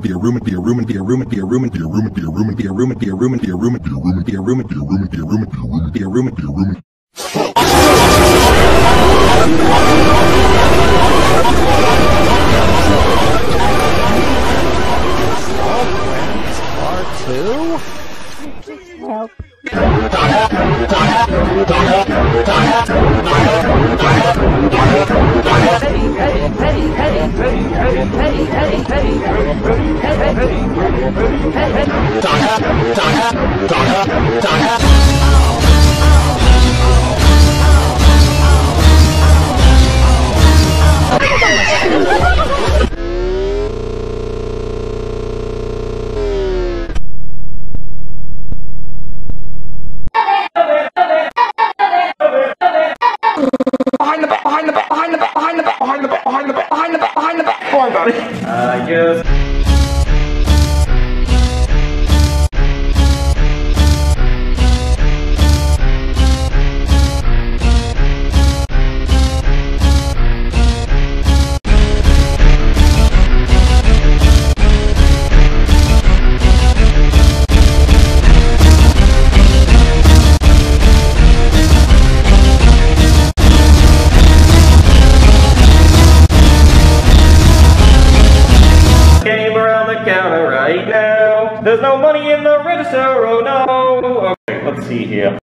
Help. Yes. Counter right now. There's no money in the register, oh no. Okay, let's see here.